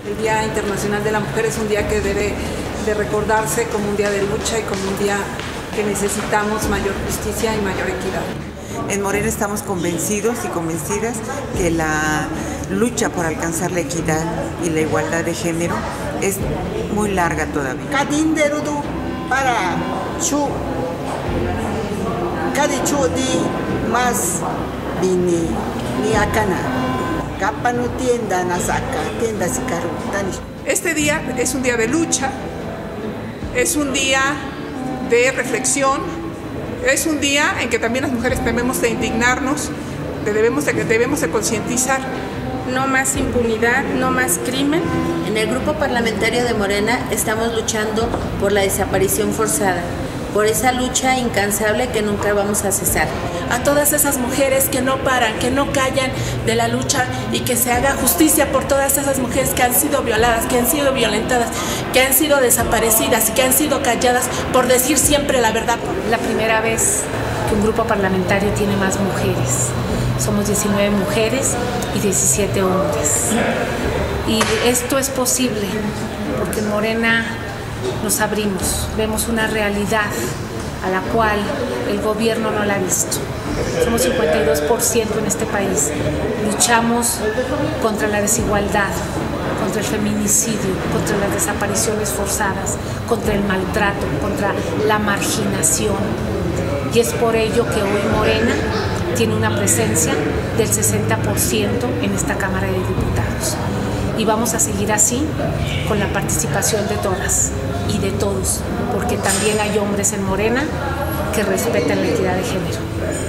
El Día Internacional de la Mujer es un día que debe de recordarse como un día de lucha y como un día que necesitamos mayor justicia y mayor equidad. En Morena estamos convencidos y convencidas que la lucha por alcanzar la equidad y la igualdad de género es muy larga todavía. Para más ni acana. Este día es un día de lucha, es un día de reflexión, es un día en que también las mujeres debemos de indignarnos, debemos de concientizar. No más impunidad, no más crimen. En el grupo parlamentario de Morena estamos luchando por la desaparición forzada, por esa lucha incansable que nunca vamos a cesar. A todas esas mujeres que no paran, que no callan de la lucha y que se haga justicia por todas esas mujeres que han sido violadas, que han sido violentadas, que han sido desaparecidas y que han sido calladas por decir siempre la verdad. La primera vez que un grupo parlamentario tiene más mujeres. Somos 19 mujeres y 17 hombres. Y esto es posible porque en Morena nos abrimos, vemos una realidad a la cual el gobierno no la ha visto. Somos 52% en este país. Luchamos contra la desigualdad, contra el feminicidio, contra las desapariciones forzadas, contra el maltrato, contra la marginación. Y es por ello que hoy Morena tiene una presencia del 60% en esta Cámara de Diputados. Y vamos a seguir así con la participación de todas y de todos, porque también hay hombres en Morena que respetan la equidad de género.